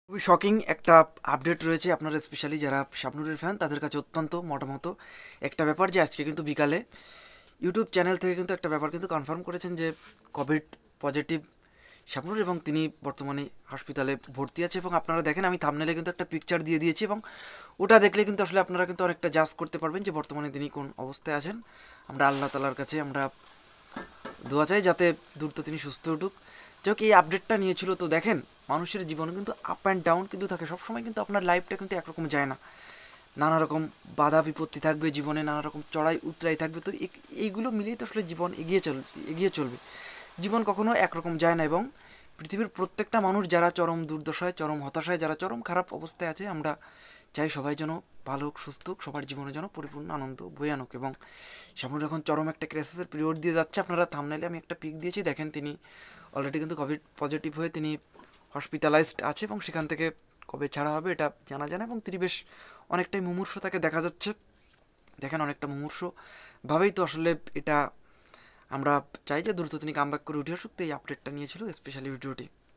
খুবই শকিং একটা আপডেট রয়েছে আপনারা স্পেশালি যারা শাবনুরের ফ্যান তাদের কাছে অত্যন্ত মোটামতো একটা ব্যাপার যে আজকে কিন্তু বিকালে ইউটিউব চ্যানেল থেকে কিন্তু একটা ব্যাপার কিন্তু কনফার্ম করেছেন যে কোভিড পজিটিভ শাবনুর এবং তিনি বর্তমানে হসপিটালে ভর্তি আছে। এবং আপনারা দেখেন আমি থাম্বনেলে কিন্তু একটা পিকচার দিয়ে দিয়েছি এবং ওটা দেখলে কিন্তু আসলে আপনারা কিন্তু অনেকটা জাজ করতে পারবেন যে বর্তমানে তিনি কোন অবস্থায় আছেন। আমরা আল্লাহ তালার কাছে আমরা দোয়া চাই যাতে দ্রুত তিনি সুস্থ উঠুক। যাই হোক, এই আপডেটটা নিয়েছিল। তো দেখেন, মানুষের জীবনে কিন্তু আপ অ্যান্ড ডাউন কিন্তু থাকে, সবসময় কিন্তু আপনার লাইফটা কিন্তু একরকম যায় না, নানা রকম বাধা বিপত্তি থাকবে জীবনে, নানা রকম চড়াই উতরাই থাকবে। তো এইগুলো মিলিয়ে তো আসলে জীবন এগিয়ে চলবে। জীবন কখনো একরকম যায় না এবং পৃথিবীর প্রত্যেকটা মানুষ যারা চরম দুর্দশায়, চরম হতাশায়, যারা চরম খারাপ অবস্থায় আছে, আমরা চাই সবাই যেন ভালো হোক, সুস্থ হোক, সবার জীবনে যেন পরিপূর্ণ আনন্দ বয়ে আনুক। এবং সামনে এখন চরম একটা ক্রাইসিসের পিরিয়ড দিয়ে যাচ্ছে। আপনারা থাম্বনেলে আমি একটা পিক দিয়েছি, দেখেন তিনি অলরেডি কিন্তু কোভিড পজিটিভ হয়ে তিনি হসপিটালাইজড আছে এবং সেখান থেকে কবে ছাড়া হবে এটা জানা যায় না। এবং তিনি বেশ অনেকটাই মুমূর্ষ তাকে দেখা যাচ্ছে, দেখেন অনেকটা মুমূর্ষ ভাবেই তো আসলে এটা আমরা চাই যে দ্রুত তিনি কামব্যাক করে উঠে আসুক। তো এই আপডেটটা নিয়েছিল স্পেশালি ভিডিওটি।